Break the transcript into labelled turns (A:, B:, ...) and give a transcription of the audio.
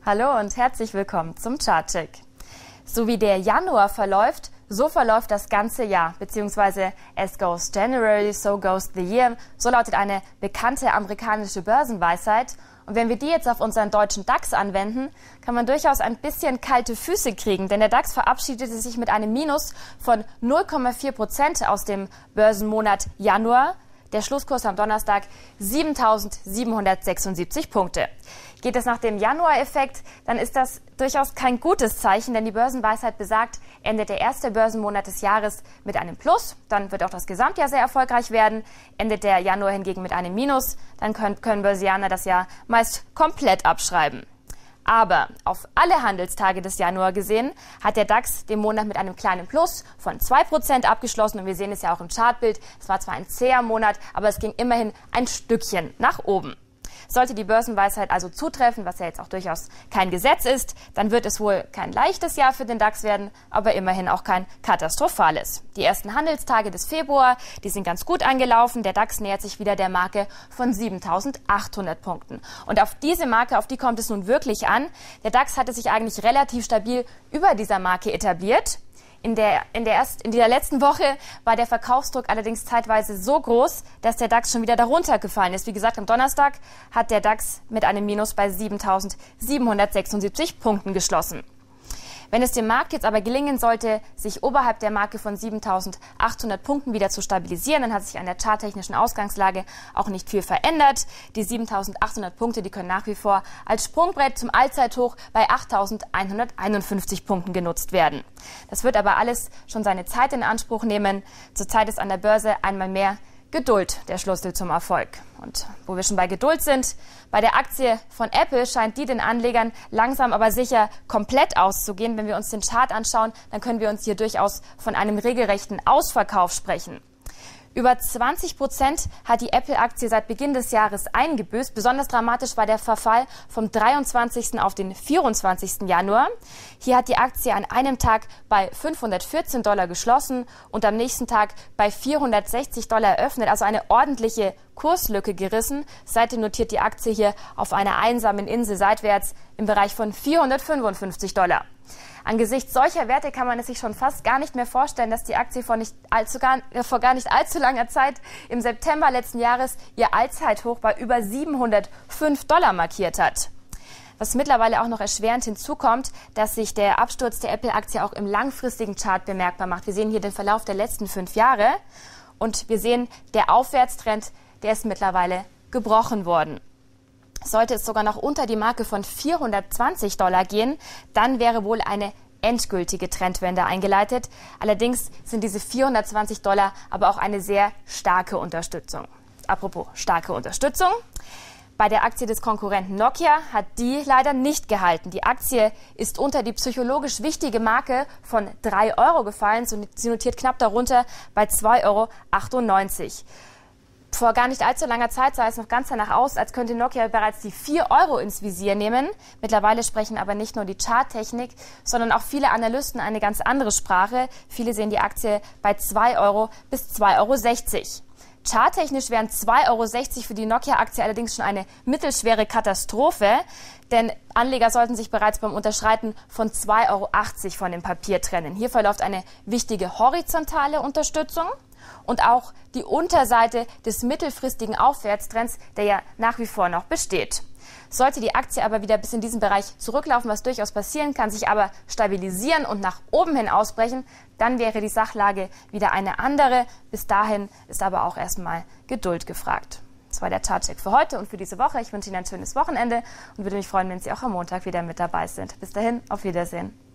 A: Hallo und herzlich willkommen zum Chartcheck. So wie der Januar verläuft, so verläuft das ganze Jahr, beziehungsweise as goes January, so goes the year. So lautet eine bekannte amerikanische Börsenweisheit. Und wenn wir die jetzt auf unseren deutschen DAX anwenden, kann man durchaus ein bisschen kalte Füße kriegen, denn der DAX verabschiedete sich mit einem Minus von 0,4% aus dem Börsenmonat Januar. Der Schlusskurs am Donnerstag 7.776 Punkte. Geht es nach dem Januar-Effekt, dann ist das durchaus kein gutes Zeichen, denn die Börsenweisheit besagt, endet der erste Börsenmonat des Jahres mit einem Plus, dann wird auch das Gesamtjahr sehr erfolgreich werden. Endet der Januar hingegen mit einem Minus, dann können Börsianer das Jahr meist komplett abschreiben. Aber auf alle Handelstage des Januar gesehen hat der DAX den Monat mit einem kleinen Plus von 2% abgeschlossen. Und wir sehen es ja auch im Chartbild. Es war zwar ein zäher Monat, aber es ging immerhin ein Stückchen nach oben. Sollte die Börsenweisheit also zutreffen, was ja jetzt auch durchaus kein Gesetz ist, dann wird es wohl kein leichtes Jahr für den DAX werden, aber immerhin auch kein katastrophales. Die ersten Handelstage des Februar, die sind ganz gut angelaufen. Der DAX nähert sich wieder der Marke von 7.800 Punkten. Und auf diese Marke, auf die kommt es nun wirklich an. Der DAX hatte sich eigentlich relativ stabil über dieser Marke etabliert. In dieser letzten Woche war der Verkaufsdruck allerdings zeitweise so groß, dass der DAX schon wieder darunter gefallen ist. Wie gesagt, am Donnerstag hat der DAX mit einem Minus bei 7.776 Punkten geschlossen. Wenn es dem Markt jetzt aber gelingen sollte, sich oberhalb der Marke von 7.800 Punkten wieder zu stabilisieren, dann hat sich an der charttechnischen Ausgangslage auch nicht viel verändert. Die 7.800 Punkte, die können nach wie vor als Sprungbrett zum Allzeithoch bei 8.151 Punkten genutzt werden. Das wird aber alles schon seine Zeit in Anspruch nehmen. Zurzeit ist an der Börse einmal mehr Geduld der Schlüssel zum Erfolg. Und wo wir schon bei Geduld sind, bei der Aktie von Apple scheint die den Anlegern langsam aber sicher komplett auszugehen. Wenn wir uns den Chart anschauen, dann können wir uns hier durchaus von einem regelrechten Ausverkauf sprechen. Über 20% hat die Apple-Aktie seit Beginn des Jahres eingebüßt. Besonders dramatisch war der Verfall vom 23. auf den 24. Januar. Hier hat die Aktie an einem Tag bei $514 geschlossen und am nächsten Tag bei $460 eröffnet, also eine ordentliche Kurslücke gerissen. Seitdem notiert die Aktie hier auf einer einsamen Insel seitwärts im Bereich von $455. Angesichts solcher Werte kann man es sich schon fast gar nicht mehr vorstellen, dass die Aktie vor gar nicht allzu langer Zeit im September letzten Jahres ihr Allzeithoch bei über $705 markiert hat. Was mittlerweile auch noch erschwerend hinzukommt, dass sich der Absturz der Apple-Aktie auch im langfristigen Chart bemerkbar macht. Wir sehen hier den Verlauf der letzten 5 Jahre und wir sehen, der Aufwärtstrend, der ist mittlerweile gebrochen worden. Sollte es sogar noch unter die Marke von $420 gehen, dann wäre wohl eine endgültige Trendwende eingeleitet. Allerdings sind diese $420 aber auch eine sehr starke Unterstützung. Apropos starke Unterstützung. Bei der Aktie des Konkurrenten Nokia hat die leider nicht gehalten. Die Aktie ist unter die psychologisch wichtige Marke von 3 Euro gefallen. Sie notiert knapp darunter bei 2,98 Euro. Vor gar nicht allzu langer Zeit sah es noch ganz danach aus, als könnte Nokia bereits die 4 Euro ins Visier nehmen. Mittlerweile sprechen aber nicht nur die Charttechnik, sondern auch viele Analysten eine ganz andere Sprache. Viele sehen die Aktie bei 2 Euro bis 2,60 Euro. Charttechnisch wären 2,60 Euro für die Nokia-Aktie allerdings schon eine mittelschwere Katastrophe, denn Anleger sollten sich bereits beim Unterschreiten von 2,80 Euro von dem Papier trennen. Hier verläuft eine wichtige horizontale Unterstützung und auch die Unterseite des mittelfristigen Aufwärtstrends, der ja nach wie vor noch besteht. Sollte die Aktie aber wieder bis in diesen Bereich zurücklaufen, was durchaus passieren kann, sich aber stabilisieren und nach oben hin ausbrechen, dann wäre die Sachlage wieder eine andere. Bis dahin ist aber auch erstmal Geduld gefragt. Das war der Chartcheck für heute und für diese Woche. Ich wünsche Ihnen ein schönes Wochenende und würde mich freuen, wenn Sie auch am Montag wieder mit dabei sind. Bis dahin, auf Wiedersehen.